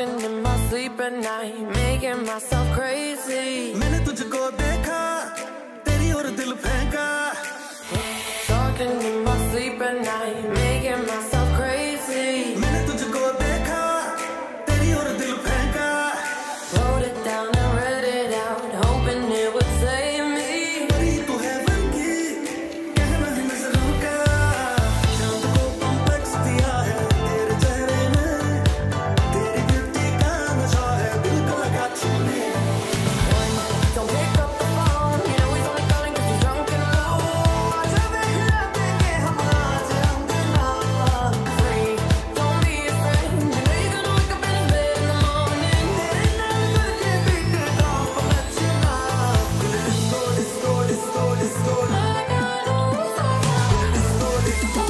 Talking in my sleep at night, making myself crazy. मैंने तुझको देखा, तेरी ओर दिल फेंका. Talking in my sleep at night, making myself crazy. मैंने तुझको देखा, तेरी ओर दिल फेंका. Wrote it down and read it out, hoping it would save me. परी तू है बनकी, कहना है नजरों का. चांद को कॉम्प्लेक्स दिया है तेरे चेहरे ने. तेरी ब्यूटी का नशा है दिल को लगा छूने. Don't pick up the phone, you know he's only calling 'cause he's drunk and low. जब एक लपेंगे हम आज अंगना. Free, don't be afraid, you know you're gonna wake up in his bed in the morning. तेरे नाल करके beat it off, I'll let you know. Disco, disco, disco, disco. I got rules, I got Disco, disco.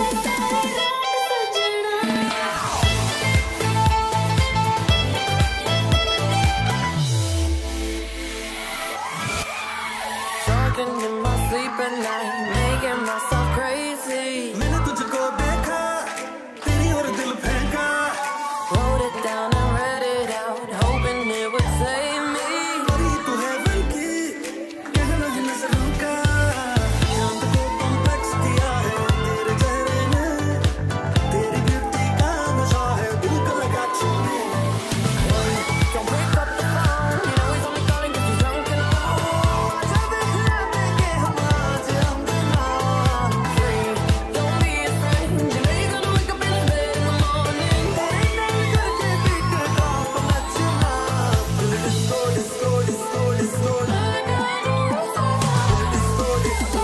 Talking in my sleep at night, making myself crazy. मैंने तुझको देखा, तेरी ओर दिल फेंका. Wrote it down and read it out, hoping it would save me. परी तू है बनकी, कहना है नजरों का. चांद को कॉम्प्लेक्स दिया है तेरे चेहरे ने. तेरी ब्यूटी का नशा है दिल को लगा छूने. Don't pick up the phone, you know he's only calling 'cause he's drunk and low. जब एक लपेंगे हम आज अंगना. Free, don't be afraid, you know you're gonna wake up in his bed in the morning. तेरे नाल करके beat it off, I'll let you know. Disco, disco, disco, disco. I got rules, I got Disco, disco.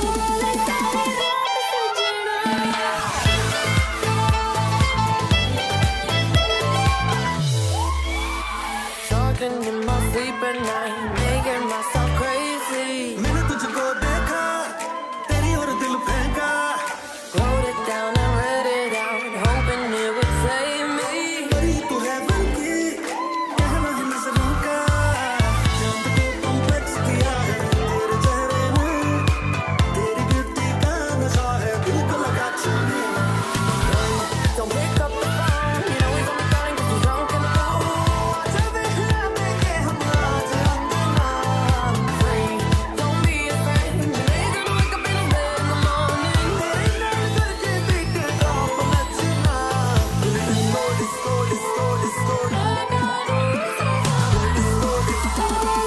Talking in my sleep at night, making myself crazy. मैंने तुझको देखा, तेरी ओर दिल फेंका. Wrote it down and read it out, hoping it would save me. परी तू है बनकी, कहना है नजरों का. चांद को कॉम्प्लेक्स दिया है तेरे चेहरे ने. तेरी ब्यूटी का नशा है दिल को लगा छूने. Don't pick up the phone, you know he's only calling 'cause he's drunk and low. जब एक लपेंगे हम आज अंगना. Free, don't be afraid, you know you're gonna wake up in his bed in the morning. तेरे नाल करके beat it off, I'll let you know. Disco, disco, disco, disco. I got rules, I got Disco, disco.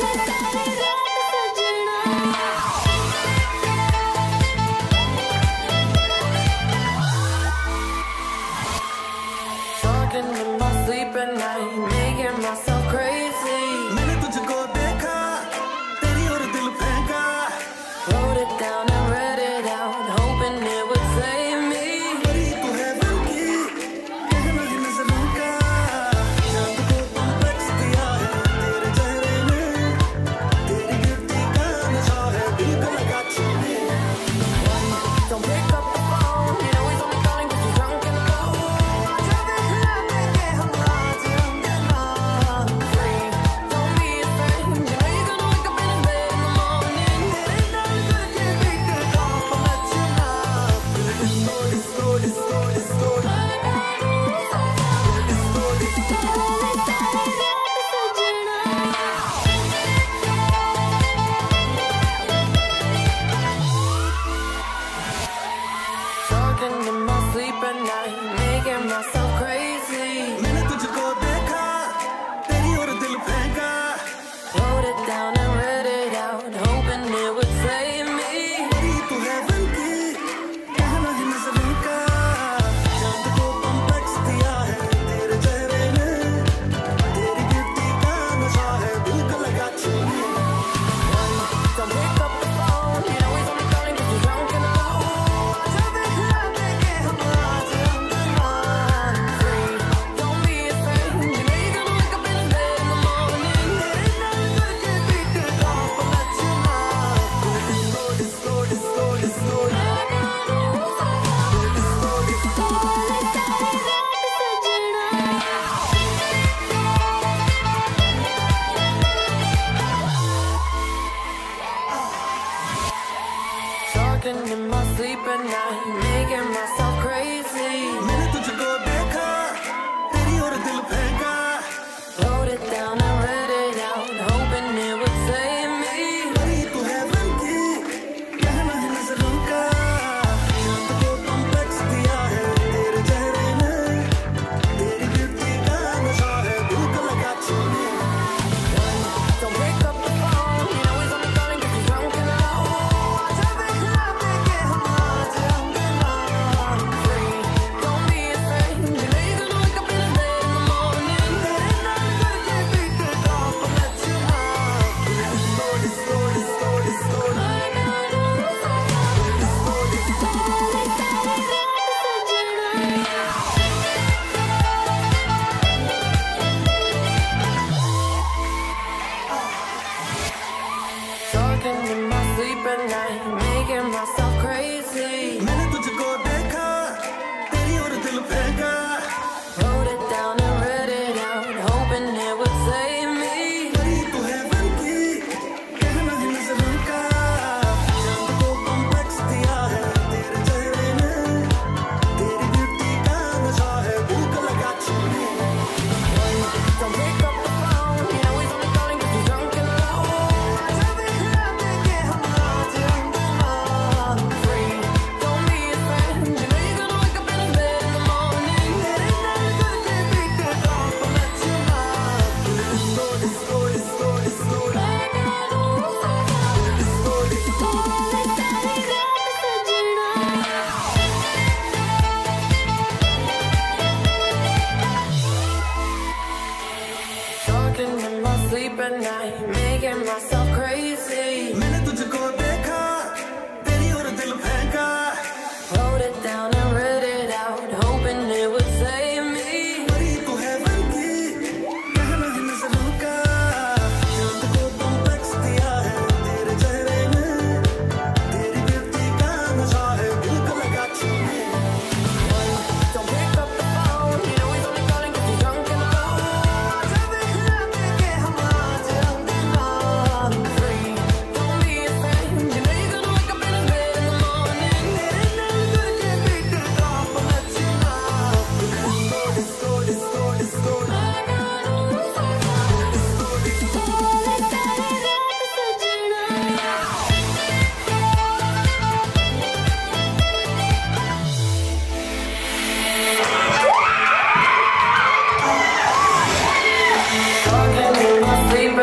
Talking in my sleep at night, making myself crazy. मैंने तुझको देखा, तेरी ओर दिल फेंका. Wrote it down and read it out, hoping it would save me. परी तू है बनकी, कहना है नजरों का. चांद को कॉम्प्लेक्स दिया है तेरे चेहरे ने. तेरी ब्यूटी का नशा है दिल को लगा छूने. Don't pick up the phone, you know he's only calling 'cause he's drunk and low. जब एक लपेंगे हम आज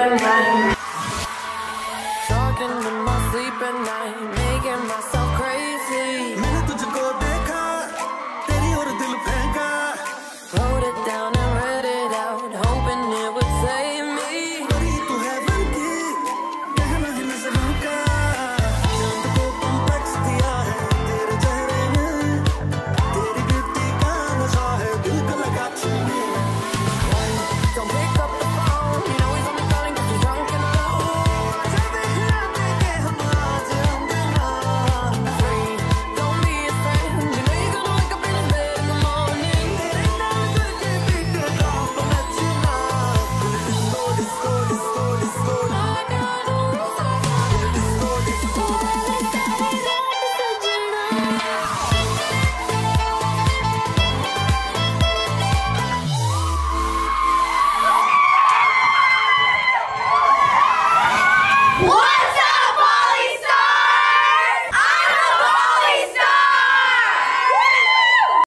at night. Talking in my sleep at night.